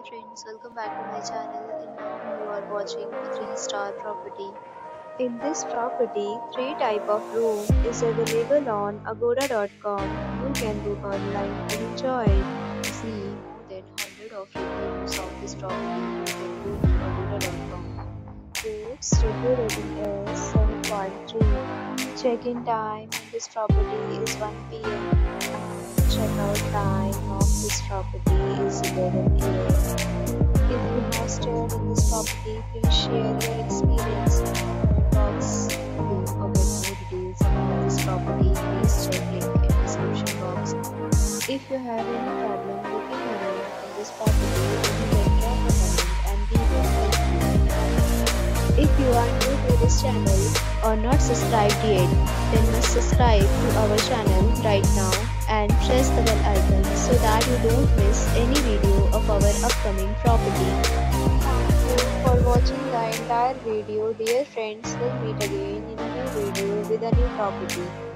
friends, welcome back to my channel and now you are watching a 3-star property. In this property, 3 type of room is available on agoda.com. You can book online and enjoy it. See more than 100 of reviews of this property. You can go to agoda.com. Its review rating is 7.3. Check-in time in this property is 1 p.m. Checkout time of this property is 11 a.m. If you have stayed in this property, please share your experience in the comment box below or get more details about this property. Please check link in description box. If you have any problem booking a room in this property, then you can drop a comment and we will help you. If you are new to this channel or not subscribed yet, then must subscribe to our channel right now and press the bell icon so that you don't miss any video of our upcoming property. Thank you for watching the entire video. Dear friends, we'll meet again in a new video with a new property.